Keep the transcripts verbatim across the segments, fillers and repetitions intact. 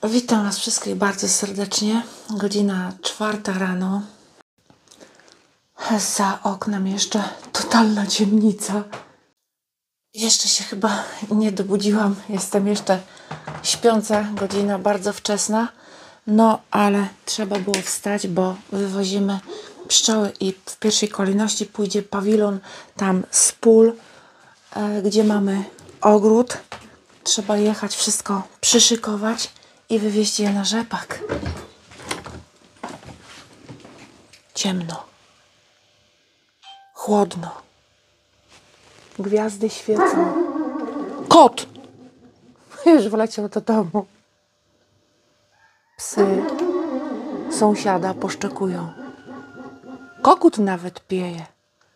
Witam Was wszystkich bardzo serdecznie. Godzina czwarta rano. Za oknem jeszcze totalna ciemnica. Jeszcze się chyba nie dobudziłam. Jestem jeszcze śpiąca. Godzina bardzo wczesna. No, ale trzeba było wstać, bo wywozimy pszczoły i w pierwszej kolejności pójdzie pawilon tam z pól, e, gdzie mamy ogród. Trzeba jechać, wszystko przyszykować i wywieźć je na rzepak. Ciemno. Chłodno. Gwiazdy świecą. Kot! Już wleciał do domu. Psy sąsiada poszczekują. Kogut nawet pieje.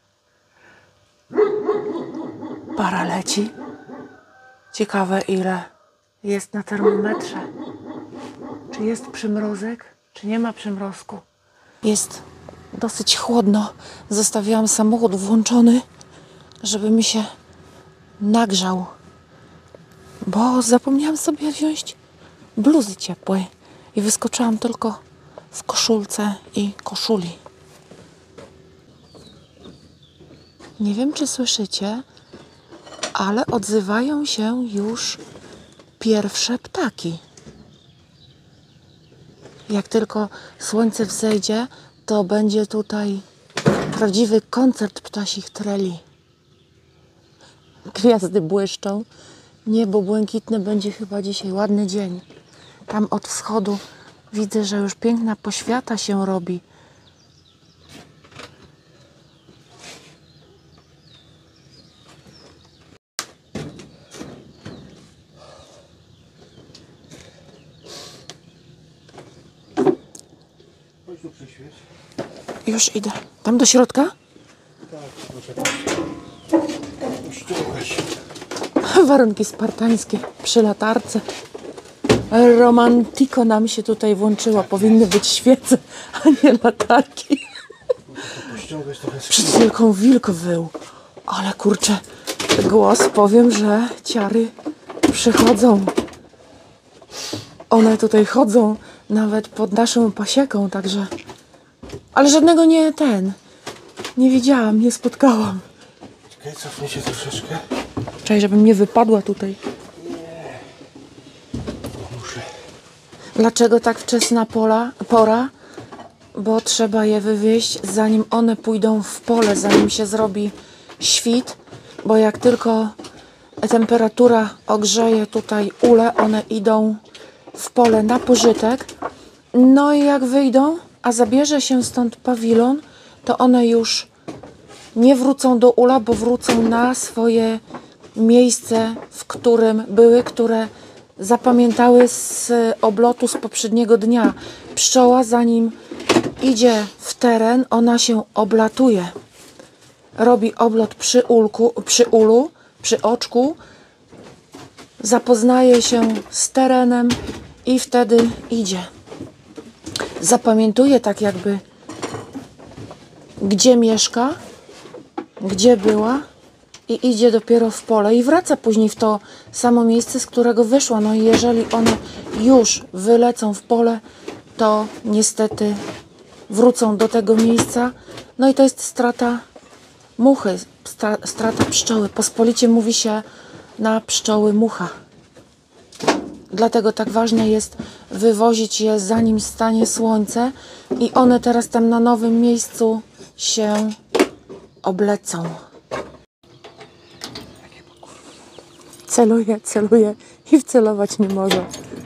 Para leci. Ciekawe, ile jest na termometrze. Czy jest przymrozek, czy nie ma przymrozku? Jest dosyć chłodno. Zostawiłam samochód włączony, żeby mi się nagrzał. Bo zapomniałam sobie wziąć bluzy ciepłej. I wyskoczyłam tylko w koszulce i koszuli. Nie wiem, czy słyszycie, ale odzywają się już pierwsze ptaki. Jak tylko słońce wzejdzie, to będzie tutaj prawdziwy koncert ptasich treli. Gwiazdy błyszczą. Niebo błękitne, będzie chyba dzisiaj ładny dzień. Tam od wschodu widzę, że już piękna poświata się robi. Chodź tu przyświeć. Już idę. Tam do środka? Tak, poczekaj. Ściągaj się. Warunki spartańskie przy latarce. Romantiko nam się tutaj włączyło. Powinny być świece, a nie latarki. Ściągać trochę. Przed chwilką wilk wył. Ale kurczę, głos, powiem, że ciary przychodzą. One tutaj chodzą nawet pod naszą pasieką, także... Ale żadnego nie ten. Nie widziałam, nie spotkałam. Czekaj, cofnij się troszeczkę. Czekaj, żebym nie wypadła tutaj. Nie. Muszę. Dlaczego tak wczesna pola, pora? Bo trzeba je wywieźć, zanim one pójdą w pole, zanim się zrobi świt. Bo jak tylko temperatura ogrzeje tutaj ule, one idą w pole na pożytek. No i jak wyjdą, a zabierze się stąd pawilon, to one już nie wrócą do ula, bo wrócą na swoje miejsce, w którym były, które zapamiętały z oblotu z poprzedniego dnia. Pszczoła, zanim idzie w teren, ona się oblatuje. Robi oblot przy, ulku, przy ulu, przy oczku, zapoznaje się z terenem i wtedy idzie. Zapamiętuje tak jakby, gdzie mieszka, gdzie była i idzie dopiero w pole i wraca później w to samo miejsce, z którego wyszła. No i jeżeli one już wylecą w pole, to niestety wrócą do tego miejsca. No i to jest strata muchy, strata pszczoły. Pospolicie mówi się na pszczoły mucha. Dlatego tak ważne jest wywozić je, zanim stanie słońce i one teraz tam na nowym miejscu się oblecą. Celuje, celuje i wcelować nie może.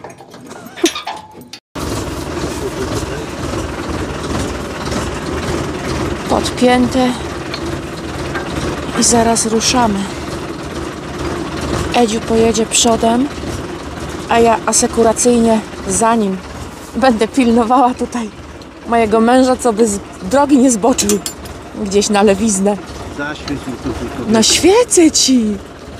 Podpięte i zaraz ruszamy. Edziu pojedzie przodem, a ja asekuracyjnie za nim. Będę pilnowała tutaj mojego męża, co by z drogi nie zboczył gdzieś na lewiznę. Zaświeć mi tu tylko. No świecę ci!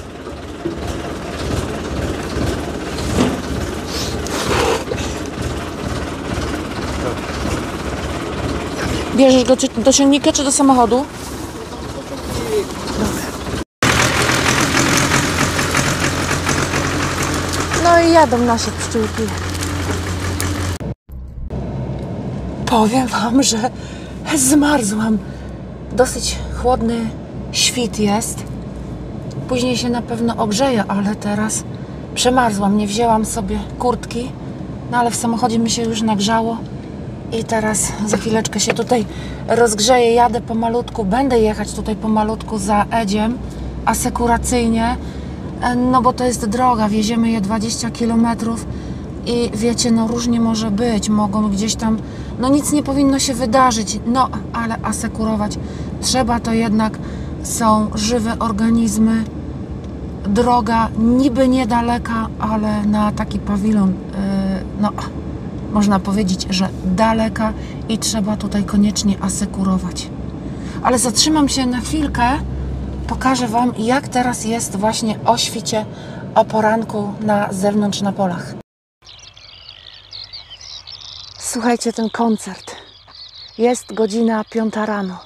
Bierzesz go do ciągnika czy do samochodu? Dobra. No i jadą nasze pszczółki. Powiem Wam, że zmarzłam. Dosyć chłodny świt jest. Później się na pewno ogrzeję, ale teraz przemarzłam. Nie wzięłam sobie kurtki, no ale w samochodzie mi się już nagrzało. I teraz za chwileczkę się tutaj rozgrzeję. Jadę pomalutku. Będę jechać tutaj pomalutku za Edziem, asekuracyjnie. No bo to jest droga. Wieziemy je dwadzieścia kilometrów. I wiecie, no różnie może być, mogą gdzieś tam, no nic nie powinno się wydarzyć, no ale asekurować trzeba, to jednak są żywe organizmy, droga niby niedaleka, ale na taki pawilon, yy, no można powiedzieć, że daleka i trzeba tutaj koniecznie asekurować. Ale zatrzymam się na chwilkę, pokażę Wam, jak teraz jest właśnie o świcie, o poranku na zewnątrz na polach. Słuchajcie, ten koncert. Jest godzina piąta rano.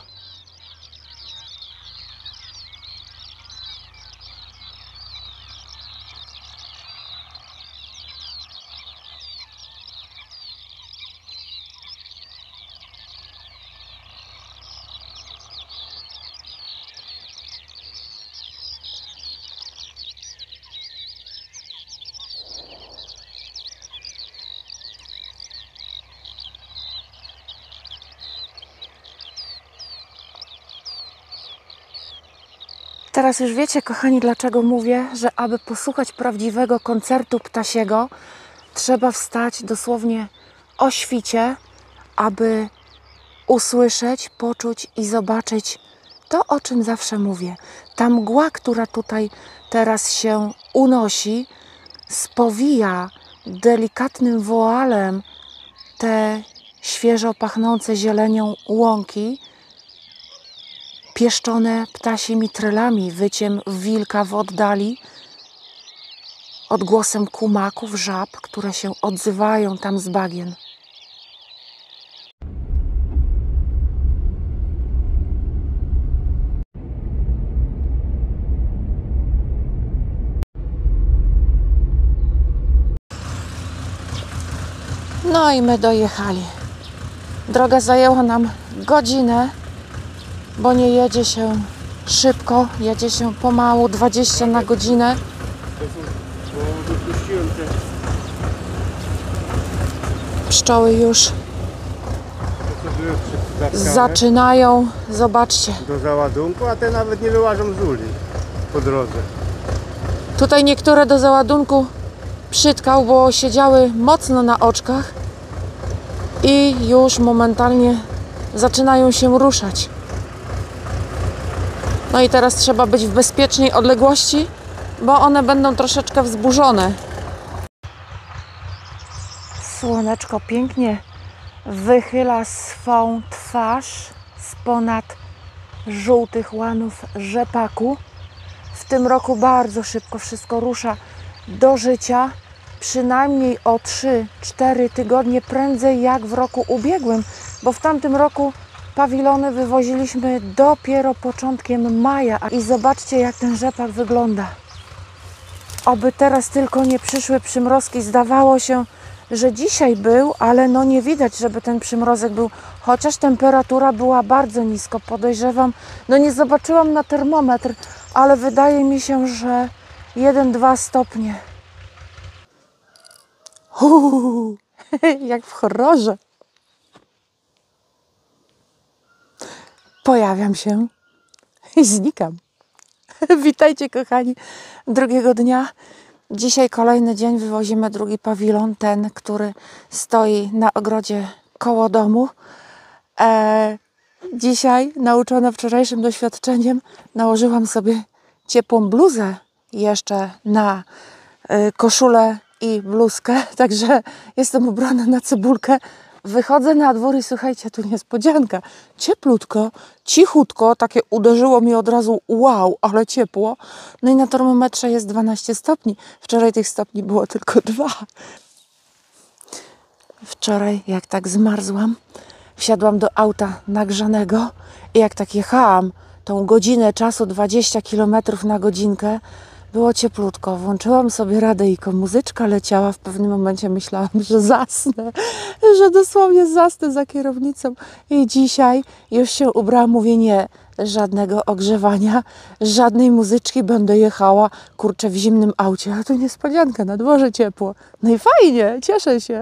Teraz już wiecie, kochani, dlaczego mówię, że aby posłuchać prawdziwego koncertu ptasiego, trzeba wstać dosłownie o świcie, aby usłyszeć, poczuć i zobaczyć to, o czym zawsze mówię. Ta mgła, która tutaj teraz się unosi, spowija delikatnym woalem te świeżo pachnące zielenią łąki, pieszczone ptasimi trylami, wyciem wilka w oddali, odgłosem kumaków, żab, które się odzywają tam z bagien. No i my dojechali. Droga zajęła nam godzinę, bo nie jedzie się szybko, jedzie się pomału, dwadzieścia na godzinę. Pszczoły już zaczynają, zobaczcie. Do załadunku, a te nawet nie wyłażą z uli po drodze. Tutaj niektóre do załadunku przytkał, bo siedziały mocno na oczkach i już momentalnie zaczynają się ruszać. No i teraz trzeba być w bezpiecznej odległości, bo one będą troszeczkę wzburzone. Słoneczko pięknie wychyla swą twarz z ponad żółtych łanów rzepaku. W tym roku bardzo szybko wszystko rusza do życia, przynajmniej o trzy cztery tygodnie prędzej jak w roku ubiegłym, bo w tamtym roku pawilony wywoziliśmy dopiero początkiem maja. I zobaczcie, jak ten rzepak wygląda. Oby teraz tylko nie przyszły przymrozki. Zdawało się, że dzisiaj był, ale no nie widać, żeby ten przymrozek był. Chociaż temperatura była bardzo nisko. Podejrzewam, no nie zobaczyłam na termometr, ale wydaje mi się, że jeden dwa stopnie. Uuu, jak w horrorze. Pojawiam się i znikam. Witajcie, kochani, drugiego dnia. Dzisiaj kolejny dzień, wywozimy drugi pawilon, ten, który stoi na ogrodzie koło domu. E, dzisiaj, nauczona wczorajszym doświadczeniem, nałożyłam sobie ciepłą bluzę jeszcze na e, koszulę i bluzkę, także jestem ubrana na cebulkę. Wychodzę na dwór i słuchajcie, tu niespodzianka. Cieplutko, cichutko, takie uderzyło mi od razu, wow, ale ciepło. No i na termometrze jest dwanaście stopni. Wczoraj tych stopni było tylko dwa. Wczoraj, jak tak zmarzłam, wsiadłam do auta nagrzanego i jak tak jechałam tą godzinę czasu, dwadzieścia kilometrów na godzinkę, Było cieplutko. Włączyłam sobie radyjko, muzyczka leciała. W pewnym momencie myślałam, że zasnę, że dosłownie zasnę za kierownicą. I dzisiaj już się ubrałam, mówię nie, żadnego ogrzewania, żadnej muzyczki, będę jechała, kurczę, w zimnym aucie. A tu niespodzianka, na dworze ciepło. No i fajnie, cieszę się.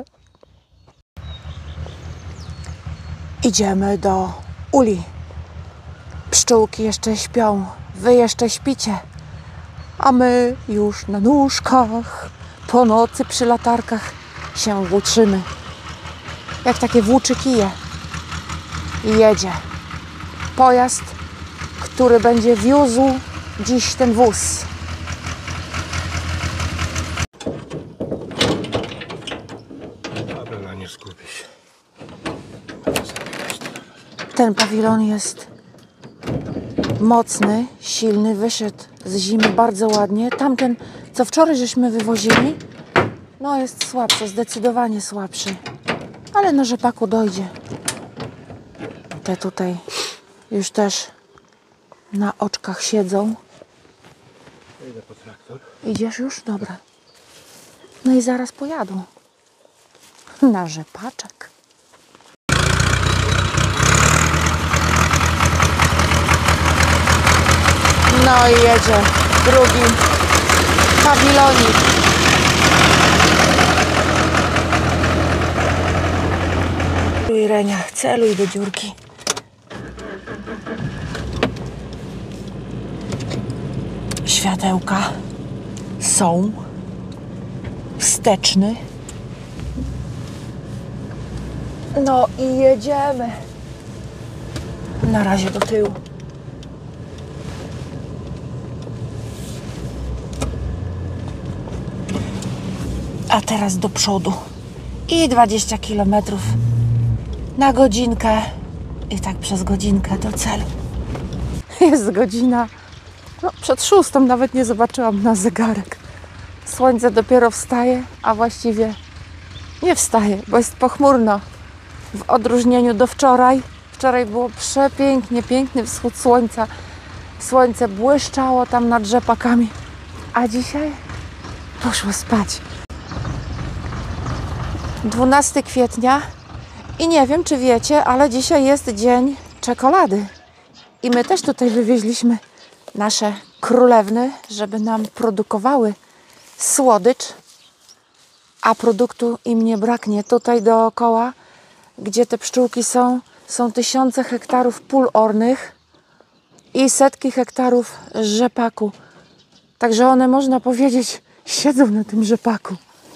Idziemy do uli. Pszczółki jeszcze śpią, wy jeszcze śpicie. A my już na nóżkach, po nocy przy latarkach się włóczymy. Jak takie włóczy kije. I jedzie pojazd, który będzie wiózł dziś ten wóz. Abela, nie skupi się. Ten pawilon jest mocny, silny, wyszedł z zimy bardzo ładnie. Tamten, co wczoraj żeśmy wywozili, no jest słabszy, zdecydowanie słabszy. Ale na rzepaku dojdzie. Te tutaj już też na oczkach siedzą. Idę po traktor. Idziesz już? Dobra. No i zaraz pojadą. Na rzepaczek. No i jedzie drugi pawilonik. Celuj, Renia, celuj do dziurki. Światełka są. Wsteczny. No i jedziemy. Na razie do tyłu. A teraz do przodu. I dwadzieścia kilometrów na godzinkę. I tak przez godzinkę do celu. Jest godzina no, przed szóstą, nawet nie zobaczyłam na zegarek. Słońce dopiero wstaje, a właściwie nie wstaje, bo jest pochmurno. W odróżnieniu do wczoraj. Wczoraj było przepięknie, piękny wschód słońca. Słońce błyszczało tam nad rzepakami. A dzisiaj poszło spać. dwunastego kwietnia i nie wiem, czy wiecie, ale dzisiaj jest dzień czekolady. I my też tutaj wywieźliśmy nasze królewny, żeby nam produkowały słodycz, a produktu im nie braknie. Tutaj dookoła, gdzie te pszczółki są, są tysiące hektarów pól ornych i setki hektarów rzepaku. Także one, można powiedzieć, siedzą na tym rzepaku.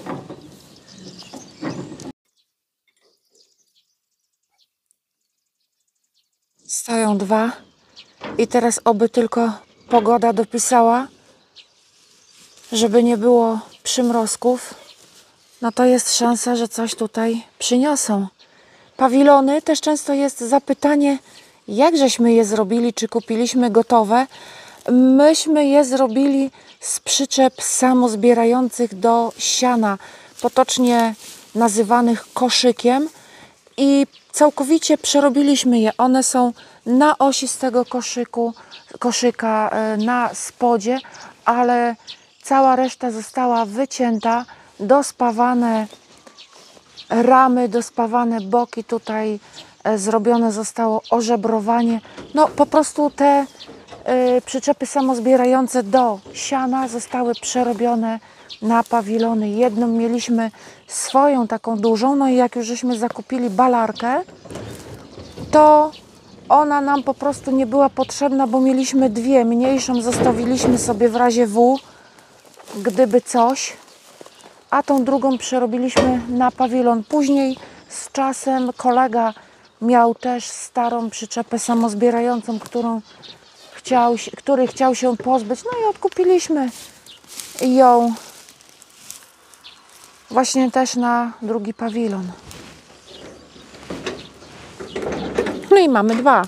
Stoją dwa i teraz oby tylko pogoda dopisała, żeby nie było przymrozków, no to jest szansa, że coś tutaj przyniosą. Pawilony też często jest zapytanie, jak żeśmy je zrobili, czy kupiliśmy gotowe. Myśmy je zrobili z przyczep samozbierających do siana, potocznie nazywanych koszykiem, i całkowicie przerobiliśmy je. One są na osi z tego koszyku, koszyka na spodzie, ale cała reszta została wycięta, dospawane ramy, dospawane boki, tutaj zrobione zostało ożebrowanie. No po prostu te y, przyczepy samozbierające do siana zostały przerobione na pawilony. Jedną mieliśmy swoją taką dużą, no i jak już żeśmy zakupili balarkę, to ona nam po prostu nie była potrzebna, bo mieliśmy dwie. Mniejszą zostawiliśmy sobie w razie W, gdyby coś, a tą drugą przerobiliśmy na pawilon. Później z czasem kolega miał też starą przyczepę samozbierającą, którą chciał, który chciał się pozbyć, no i odkupiliśmy ją właśnie też na drugi pawilon. No i mamy dwa.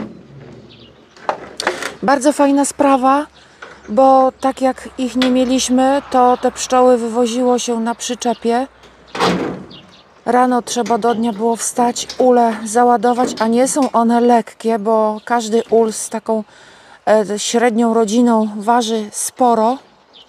Bardzo fajna sprawa, bo tak jak ich nie mieliśmy, to te pszczoły wywoziło się na przyczepie. Rano trzeba do dnia było wstać, ule załadować, a nie są one lekkie, bo każdy ul z taką e, średnią rodziną waży sporo.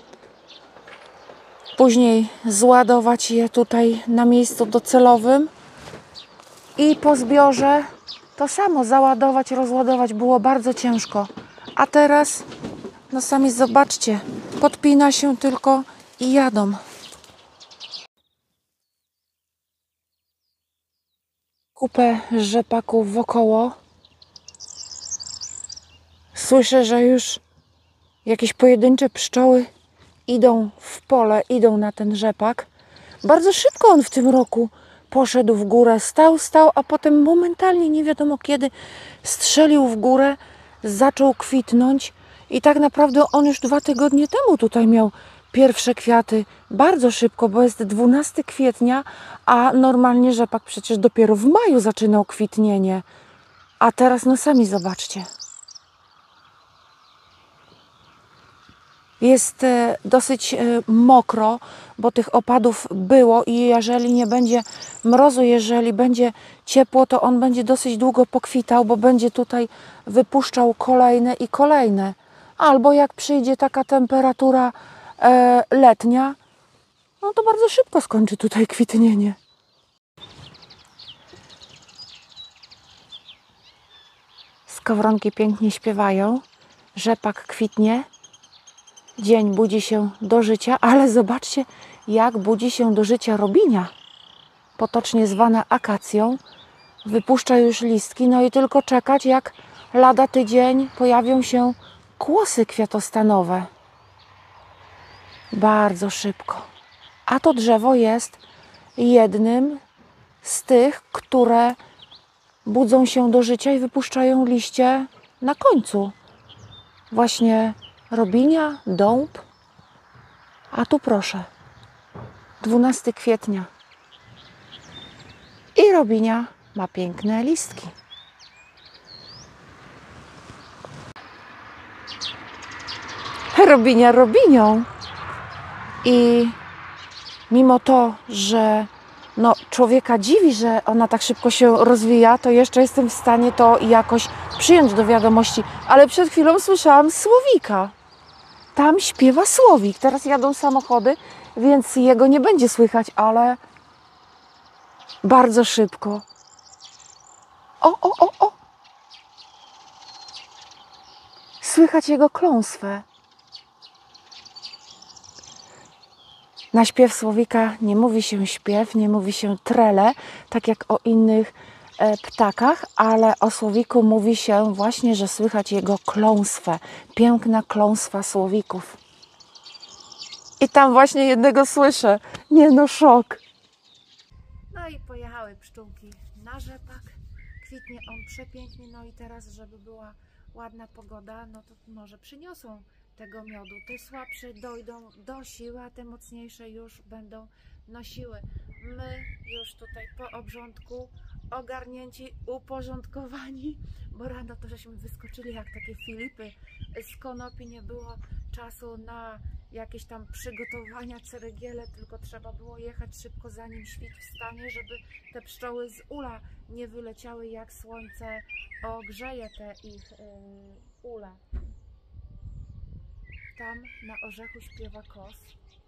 Później zładować je tutaj na miejscu docelowym i po zbiorze to samo załadować, rozładować było bardzo ciężko. A teraz, no sami zobaczcie, podpina się tylko i jadą. Kupę rzepaków wokoło. Słyszę, że już jakieś pojedyncze pszczoły idą w pole, idą na ten rzepak. Bardzo szybko on w tym roku poszedł w górę. Stał, stał, a potem momentalnie, nie wiadomo kiedy, strzelił w górę, zaczął kwitnąć i tak naprawdę on już dwa tygodnie temu tutaj miał pierwsze kwiaty. Bardzo szybko, bo jest dwunastego kwietnia, a normalnie rzepak przecież dopiero w maju zaczynał kwitnienie. A teraz no sami zobaczcie. Jest e, dosyć e, mokro, bo tych opadów było i jeżeli nie będzie mrozu, jeżeli będzie ciepło, to on będzie dosyć długo pokwitał, bo będzie tutaj wypuszczał kolejne i kolejne. Albo jak przyjdzie taka temperatura e, letnia, no to bardzo szybko skończy tutaj kwitnienie. Skowronki pięknie śpiewają, rzepak kwitnie. Dzień budzi się do życia, ale zobaczcie, jak budzi się do życia robinia, potocznie zwana akacją. Wypuszcza już listki, no i tylko czekać, jak lada tydzień pojawią się kłosy kwiatostanowe. Bardzo szybko. A to drzewo jest jednym z tych, które budzą się do życia i wypuszczają liście na końcu. Właśnie robinia, dąb, a tu proszę, dwunastego kwietnia i robinia ma piękne listki. Robinia robinią i mimo to, że no, człowieka dziwi, że ona tak szybko się rozwija, to jeszcze jestem w stanie to jakoś przyjąć do wiadomości. Ale przed chwilą słyszałam słowika. Tam śpiewa słowik. Teraz jadą samochody, więc jego nie będzie słychać, ale bardzo szybko. O, o, o, o! Słychać jego kląswę. Na śpiew słowika nie mówi się śpiew, nie mówi się trele, tak jak o innych e, ptakach, ale o słowiku mówi się właśnie, że słychać jego kląswę. Piękna kląswa słowików. I tam właśnie jednego słyszę. Nie no, szok. No i pojechały pszczółki na rzepak. Kwitnie on przepięknie, no i teraz, żeby była ładna pogoda, no to może przyniosą tego miodu. Te słabsze dojdą do siły, a te mocniejsze już będą nosiły. My już tutaj po obrządku ogarnięci, uporządkowani, bo rano to żeśmy wyskoczyli jak takie Filipy z konopi, nie było czasu na jakieś tam przygotowania, ceregiele, tylko trzeba było jechać szybko, zanim świt wstanie, żeby te pszczoły z ula nie wyleciały, jak słońce ogrzeje te ich yy, ule. Tam na orzechu śpiewa kos.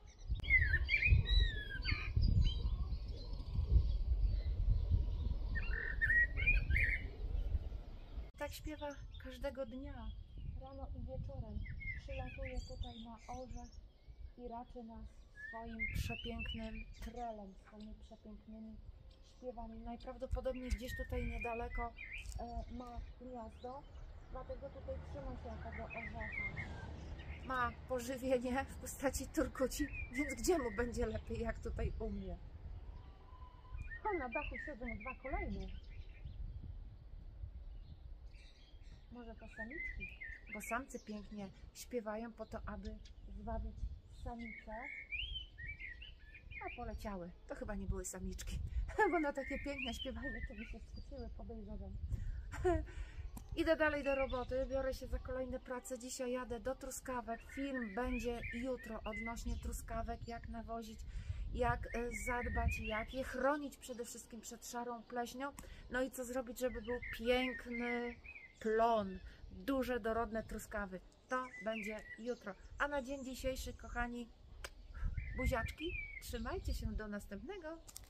Tak śpiewa każdego dnia, rano i wieczorem. Przylatuje tutaj na orzech i raczy nas swoim przepięknym trelem, swoimi przepięknymi śpiewami. Najprawdopodobniej gdzieś tutaj niedaleko e, ma gniazdo, dlatego tutaj trzyma się tego orzecha. Ma pożywienie w postaci turkuci, więc gdzie mu będzie lepiej, jak tutaj u mnie? O, na dachu siedzą dwa kolejne. Może to samiczki, bo samcy pięknie śpiewają po to, aby zwabić samice. A poleciały. To chyba nie były samiczki, bo na takie piękne śpiewanie to by się skusiły, podejrzewam. Idę dalej do roboty, biorę się za kolejne prace. Dzisiaj jadę do truskawek. Film będzie jutro odnośnie truskawek, jak nawozić, jak zadbać, jak je chronić przede wszystkim przed szarą pleśnią. No i co zrobić, żeby był piękny plon, duże, dorodne truskawy. To będzie jutro. A na dzień dzisiejszy, kochani, Buziaczki, trzymajcie się do następnego.